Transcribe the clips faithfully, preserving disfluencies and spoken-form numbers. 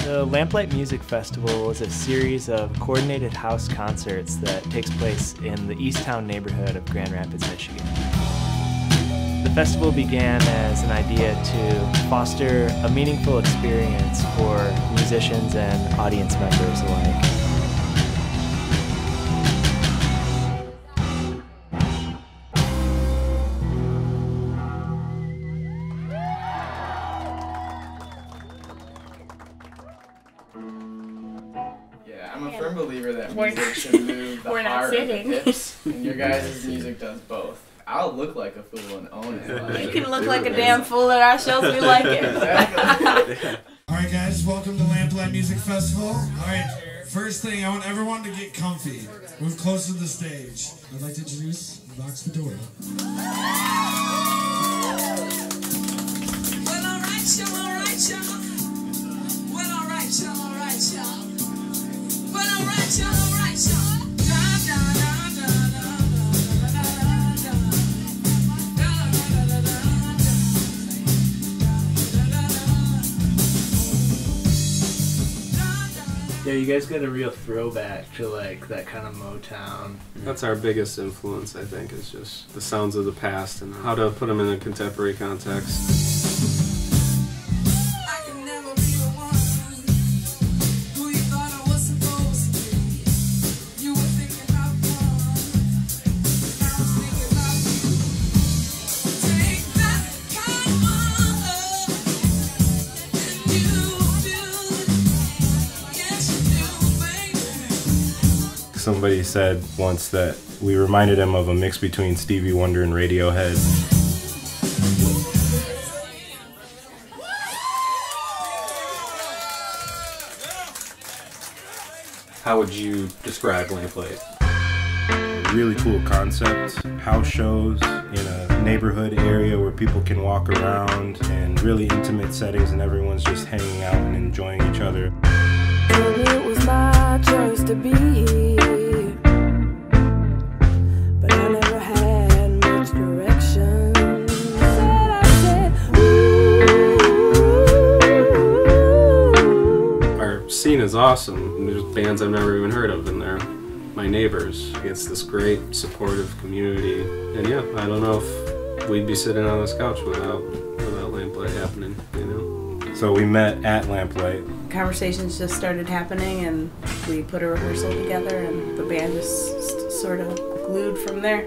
The Lamplight Music Festival is a series of coordinated house concerts that takes place in the Easttown neighborhood of Grand Rapids, Michigan. The festival began as an idea to foster a meaningful experience for musicians and audience members alike. I'm a firm believer that music should move the heart and the hips, and your guys' music does both. I'll look like a fool and own it. Like, you can look like a damn fool at our shows, we like it. Exactly. Alright guys, welcome to Lamplight Music Festival. Alright, first thing, I want everyone to get comfy. Move close to the stage. I'd like to introduce VOX VIDORRA. Well, alright, y'all, alright, y'all. Well, alright, y'all, alright, y'all. Well, alright, y'all, alright, y'all. Da, da, da, da, da, da, da, da, da. Yeah, you guys got a real throwback to like that kind of Motown. That's our biggest influence, I think, is just the sounds of the past and how to put them in a contemporary context. Somebody said once that we reminded him of a mix between Stevie Wonder and Radiohead. How would you describe Lamplight? Really cool concept. House shows in a neighborhood area where people can walk around, and really intimate settings, and everyone's just hanging out and enjoying each other. It was my choice to be here, but I never had much direction. Said I said, ooh. Our scene is awesome. There's bands I've never even heard of in there. My neighbors. It's this great, supportive community. And yeah, I don't know if we'd be sitting on this couch without, without Lamplight happening, you know? So we met at Lamplight. Conversations just started happening, and we put a rehearsal together, and the band just sort of glued from there.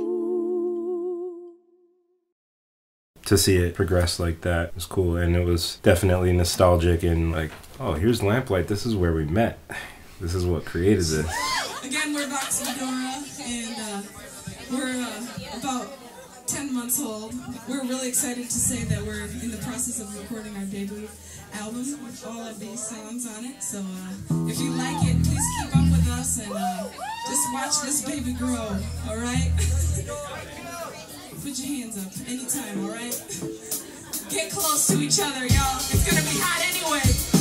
To see it progress like that was cool, and it was definitely nostalgic and like, oh, here's Lamplight, this is where we met. This is what created this. Again, we're VOX VIDORRA, and uh, we're uh, about ten months old. We're really excited to say that we're in the process of recording our debut album with all of these songs on it. So uh, if you like it, please keep up with us and uh, just watch this baby grow, all right? Put your hands up anytime, all right? Get close to each other, y'all. It's gonna be hot anyway.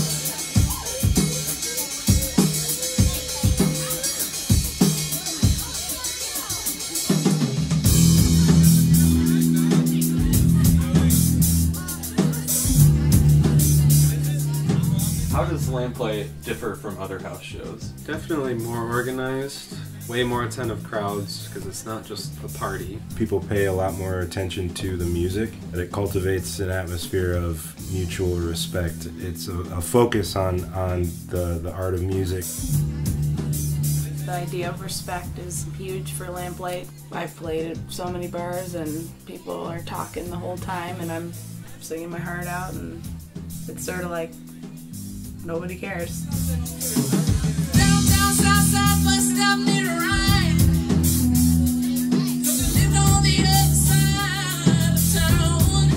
How does Lamplight differ from other house shows? Definitely more organized, way more attentive crowds, because it's not just a party. People pay a lot more attention to the music. It cultivates an atmosphere of mutual respect. It's a, a focus on, on the, the art of music. The idea of respect is huge for Lamplight. I've played at so many bars, and people are talking the whole time, and I'm singing my heart out, and it's sort of like nobody cares. Down, down, south, south, bus stop near the Rhine. 'Cause we lived on the other side of town.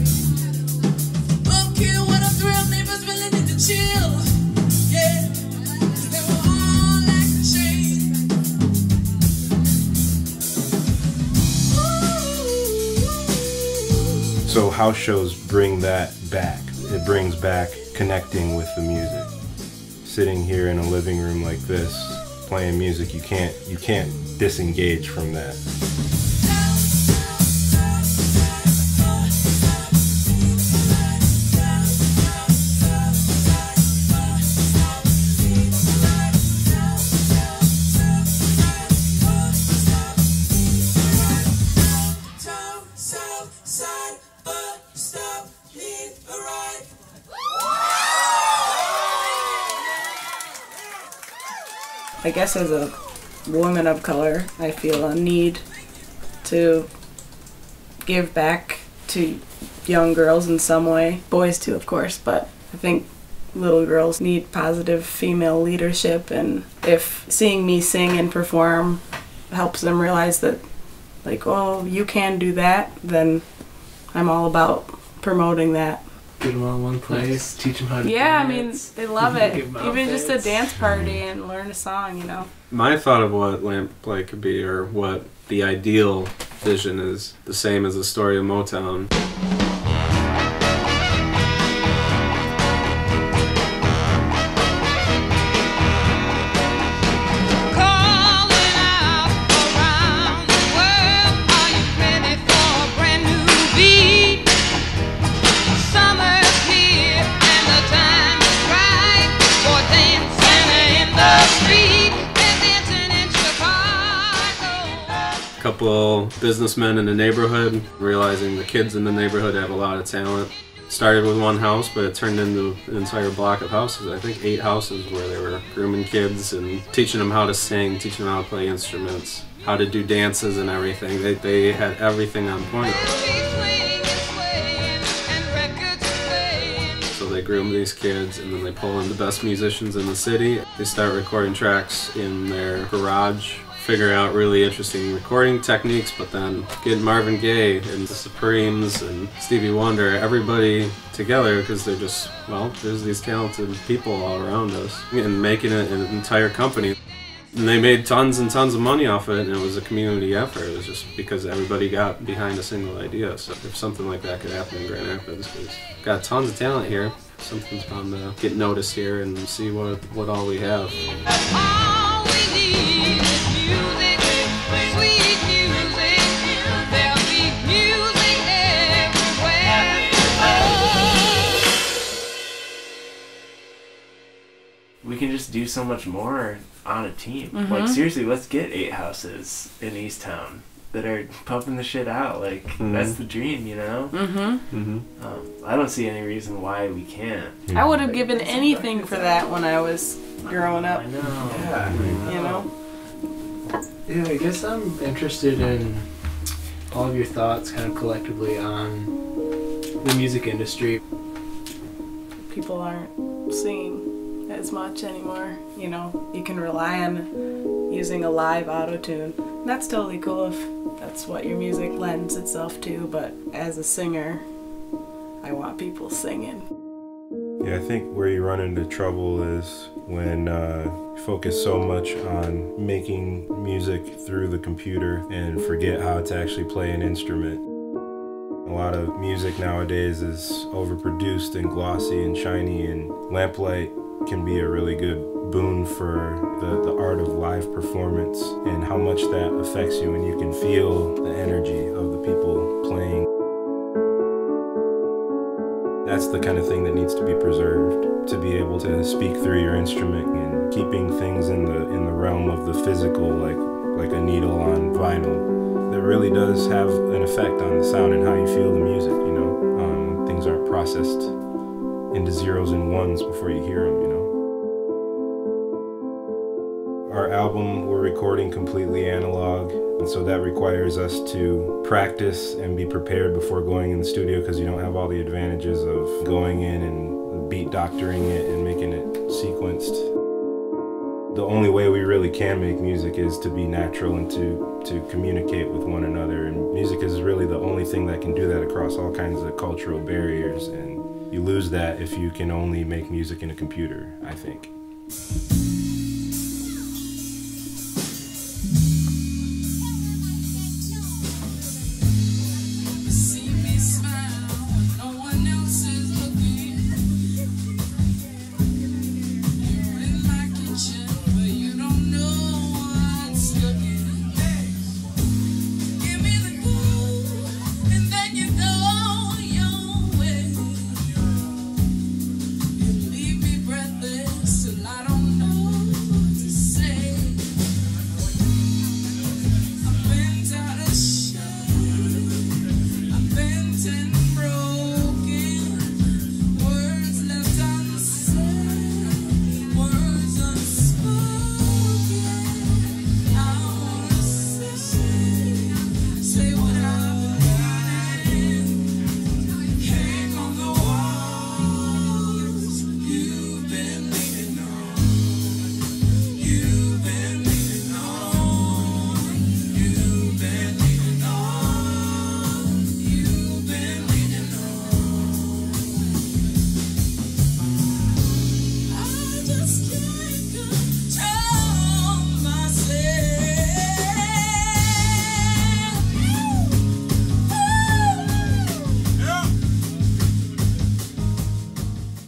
Okay, what a thrill, neighbors really need to chill. Yeah, 'cause they were all like a chain. So house shows bring that back. It brings back connecting with the music. Sitting here in a living room like this, playing music, you can't you can't disengage from that. I guess as a woman of color, I feel a need to give back to young girls in some way. Boys too, of course, but I think little girls need positive female leadership, and if seeing me sing and perform helps them realize that, like, oh, you can do that, then I'm all about promoting that. Get them all in one place, teach them how to Yeah, dance. I mean, they love it. Even just a dance party and learn a song, you know. My thought of what Lamplight could be, or what the ideal vision is, the same as the story of Motown. Couple businessmen in the neighborhood realizing the kids in the neighborhood have a lot of talent. Started with one house, but it turned into an entire block of houses. I think eight houses where they were grooming kids and teaching them how to sing, teaching them how to play instruments, how to do dances and everything. They, they had everything on point. So they groom these kids, and then they pull in the best musicians in the city. They start recording tracks in their garage, figure out really interesting recording techniques, but then get Marvin Gaye and the Supremes and Stevie Wonder, everybody together, because they're just, well, there's these talented people all around us, and making it an entire company. And they made tons and tons of money off it, and it was a community effort. It was just because everybody got behind a single idea. So if something like that could happen in Grand Rapids, we've got tons of talent here. Something's bound to get noticed here and see what, what all we have. We can just do so much more on a team. Mm-hmm. Like, seriously, let's get eight houses in East Town that are pumping the shit out. Like, mm-hmm. that's the dream, you know? Mm-hmm. Mm-hmm. Um, I don't see any reason why we can't. I would have given anything for that when I was growing up. I know. Yeah. You know? Yeah, I guess I'm interested in all of your thoughts kind of collectively on the music industry. People aren't singing as much anymore. You know, you can rely on using a live auto-tune. That's totally cool if that's what your music lends itself to, but as a singer, I want people singing. Yeah, I think where you run into trouble is when uh, you focus so much on making music through the computer and forget how to actually play an instrument. A lot of music nowadays is overproduced and glossy and shiny, and Lamplight can be a really good boon for the, the art of live performance and how much that affects you, and you can feel the energy of the people playing. That's the kind of thing that needs to be preserved, to be able to speak through your instrument and keeping things in the in the realm of the physical, like like a needle on vinyl. That really does have an effect on the sound and how you feel the music, you know, um, when things aren't processed into zeros and ones before you hear them, you know. Our album, we're recording completely analog, and so that requires us to practice and be prepared before going in the studio, because you don't have all the advantages of going in and beat doctoring it and making it sequenced. The only way we really can make music is to be natural and to, to communicate with one another, and music is really the only thing that can do that across all kinds of cultural barriers, and you lose that if you can only make music in a computer, I think. I don't know.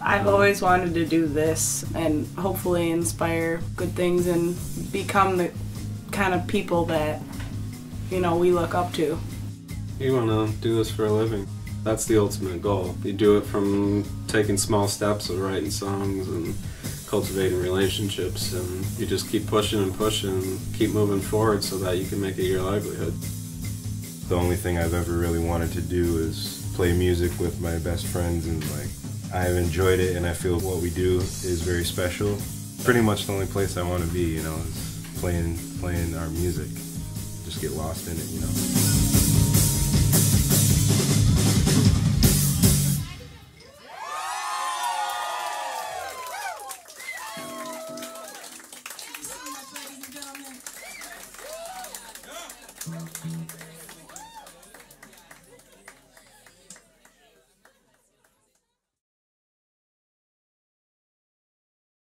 I've always wanted to do this and hopefully inspire good things and become the kind of people that, you know, we look up to. You want to do this for a living. That's the ultimate goal. You do it from taking small steps of writing songs and cultivating relationships, and you just keep pushing and pushing and keep moving forward so that you can make it your livelihood. The only thing I've ever really wanted to do is play music with my best friends, and like I've enjoyed it, and I feel what we do is very special. Pretty much the only place I want to be, you know, is playing playing our music. Just get lost in it, you know. Ladies and gentlemen.